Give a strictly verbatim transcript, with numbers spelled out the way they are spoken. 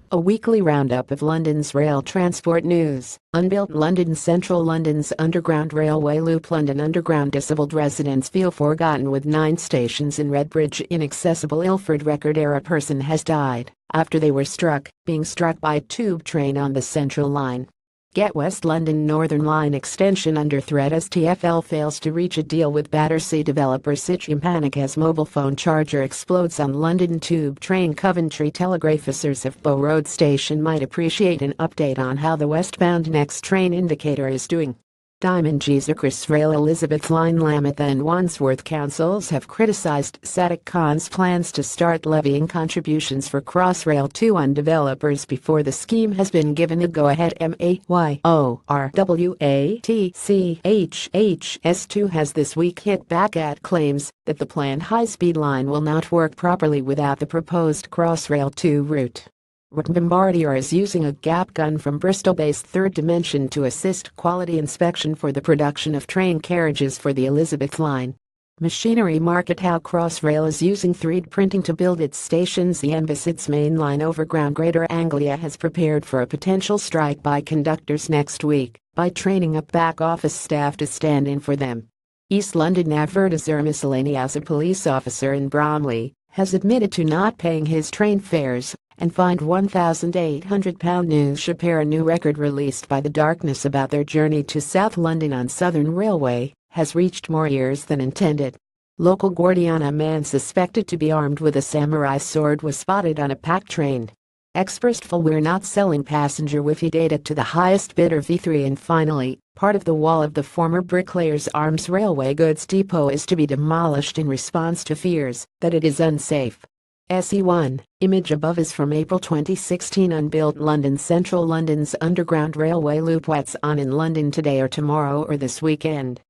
A weekly roundup of London's rail transport news. Unbuilt London Central. London's Underground Railway Loop. London Underground. Disabled residents feel forgotten with nine stations in Redbridge inaccessible. Ilford record-era person has died after they were struck, being struck by a tube train on the Central Line. Get West London Northern Line extension under threat as T F L fails to reach a deal with Battersea developer Citium. Panic as mobile phone charger explodes on London Tube train. Coventry Telegraph. Officers of Bow Road Station might appreciate an update on how the westbound next train indicator is doing. Diamond G's Crossrail Elizabeth Line. Lambeth and Wandsworth councils have criticized Sadiq Khan's plans to start levying contributions for Crossrail two on developers before the scheme has been given a go-ahead. M A Y O R W A T C H H S two has this week hit back at claims that the planned high-speed line will not work properly without the proposed Crossrail two route. Bombardier is using a gap gun from Bristol-based Third Dimension to assist quality inspection for the production of train carriages for the Elizabeth Line. Machinery Market. How Crossrail is using three D printing to build its stations. The Embassy's mainline overground. Greater Anglia has prepared for a potential strike by conductors next week by training up back-office staff to stand in for them. East London advertiser miscellaneous. A police officer in Bromley has admitted to not paying his train fares and fined one thousand eight hundred pounds. News share. A new record released by The Darkness about their journey to South London on Southern Railway has reached more ears than intended. Local Guardiana man suspected to be armed with a samurai sword was spotted on a packed train. Expressful we're not selling passenger Wi-Fi data to the highest bidder. V three. And finally, part of the wall of the former Bricklayers Arms Railway goods depot is to be demolished in response to fears that it is unsafe. S E one. Image above is from April twenty sixteen. Unbuilt London Central. London's Underground Railway Loop. What's on in London today or tomorrow or this weekend?